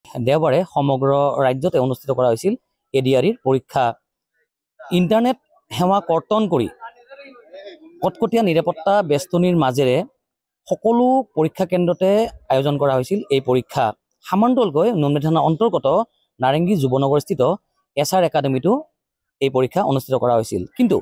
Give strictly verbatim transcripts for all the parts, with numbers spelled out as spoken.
দেওবাৰে সমগ্ৰ ৰাজ্যতে অনুষ্ঠিত কৰা হৈছিল এ ডি আৰ ইৰ পৰীক্ষা। ইণ্টাৰনেট সেৱা কৰ্তন কৰি কটকটীয়া নিৰাপত্তা বেষ্টনীৰ মাজেৰে সকলো পৰীক্ষা কেন্দ্ৰতে আয়োজন কৰা হৈছিল এই পৰীক্ষা। সামন্তলকৈ নুনমাটি থানাৰ অন্তৰ্গত নাৰেংগী যুৱনগৰস্থিত এছ আৰ একাডেমীটো এই পৰীক্ষা অনুষ্ঠিত কৰা হৈছিল। কিন্তু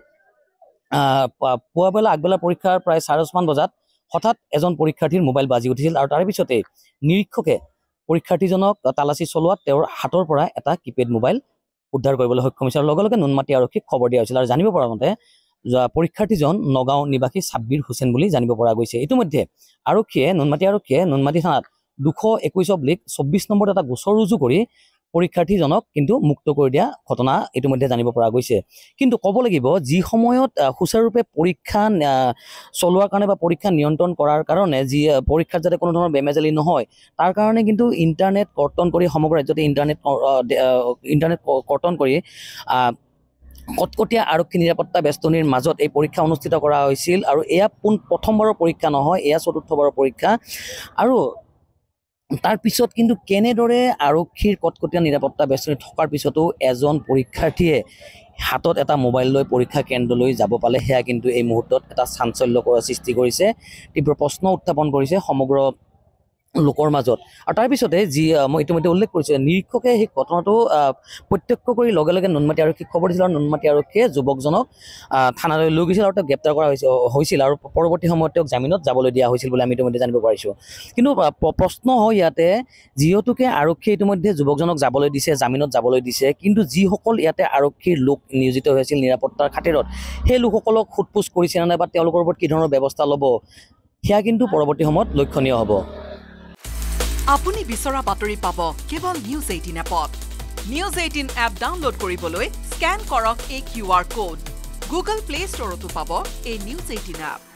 পুৱাবেলা আগবেলা পৰীক্ষাৰ প্ৰায় চাৰে দহমান বজাত হঠাৎ এজন পৰীক্ষাৰ্থীৰ মোবাইল বাজি উঠিছিল আৰু তাৰ পিছতে নিৰীক্ষকে পৰীক্ষাৰ্থীজনক তালাচী চলোৱাত তেওঁৰ হাতৰ পৰা এটা কিপেড মোবাইল উদ্ধাৰ কৰিবলৈ সক্ষম হৈছে আৰু লগে লগে নুনমাটি আৰক্ষীক খবৰ দিয়া হৈছিল। আৰু জানিব পৰা মতে পৰীক্ষাৰ্থীজন নগাঁও নিবাসী ছাব্বিৰ হুছেইন বুলি জানিব পৰা গৈছে। ইতিমধ্যে আৰক্ষীয়ে নুনমাটি আৰক্ষীয়ে নুনমাটি থানাত দুশ একৈশ অব্লিক চৌব্বিছ নম্বৰত এটা গোচৰ ৰুজু কৰি পৰীক্ষাৰ্থীজনক কিন্তু মুক্ত কৰি দিয়া ঘটনা ইতিমধ্যে জানিব পৰা গৈছে। কিন্তু ক'ব লাগিব যি সময়ত সুচাৰুৰূপে পৰীক্ষা চলোৱাৰ কাৰণে বা পৰীক্ষা নিয়ন্ত্ৰণ কৰাৰ কাৰণে যি পৰীক্ষাত যাতে কোনো ধৰণৰ বেমেজালি নহয় তাৰ কাৰণে কিন্তু ইণ্টাৰনেট কৰ্তন কৰি সমগ্ৰ ৰাজ্যতে ইণ্টাৰনেট ইণ্টাৰনেট কৰ্তন কৰি কটকটীয়া আৰক্ষী নিৰাপত্তা বেষ্টনীৰ মাজত এই পৰীক্ষা অনুষ্ঠিত কৰা হৈছিল। আৰু এয়া পোন প্ৰথমবাৰৰ পৰীক্ষা নহয়, এয়া চতুৰ্থবাৰৰ পৰীক্ষা। আৰু তাৰ পিছত কিন্তু কেনেদৰে আৰক্ষীৰ কটকটীয়া নিৰাপত্তা বেষ্টনী থকাৰ পিছতো এজন পৰীক্ষাৰ্থীয়ে হাতত এটা মোবাইল লৈ পৰীক্ষা কেন্দ্ৰলৈ যাব পালে, সেয়া কিন্তু এই মুহূৰ্তত এটা চাঞ্চল্যকৰ সৃষ্টি কৰিছে, তীব্ৰ প্ৰশ্ন উত্থাপন কৰিছে সমগ্ৰ লোকৰ মাজত। আৰু তাৰ পিছতে যি মই ইতিমধ্যে উল্লেখ কৰিছোঁ, নিৰীক্ষকে সেই ঘটনাটো প্ৰত্যক্ষ কৰি লগে লগে নুনমাটি আৰক্ষীক খবৰ দিছিল আৰু নুনমাটি আৰক্ষীয়ে যুৱকজনক থানালৈ লৈ গৈছিল আৰু তেওঁক গ্ৰেপ্তাৰ কৰা হৈছিল আৰু পৰৱৰ্তী সময়ত তেওঁক জামিনত যাবলৈ দিয়া হৈছিল বুলি আমি ইতিমধ্যে জানিব পাৰিছোঁ। কিন্তু প্ৰশ্ন হয় ইয়াতে, যিহেতুকে আৰক্ষীয়ে ইতিমধ্যে যুৱকজনক যাবলৈ দিছে, জামিনত যাবলৈ দিছে, কিন্তু যিসকল ইয়াতে আৰক্ষীৰ লোক নিয়োজিত হৈ আছিল নিৰাপত্তাৰ খাতিৰত, সেই লোকসকলক সোধপোছ কৰিছে নে নাই বা তেওঁলোকৰ ওপৰত কি ধৰণৰ ব্যৱস্থা ল'ব, সেয়া কিন্তু পৰৱৰ্তী সময়ত লক্ষণীয় হ'ব। আপুনি বিচৰা বাতৰি পাব কেৱল নিউজ এইটিন এপত। নিউজ এইটিন এপ ডাউনলোড কৰিবলৈ স্কেন কৰক এই Q R code. Google play ষ্টৰতো পাব এই নিউজ এইটিন এপ।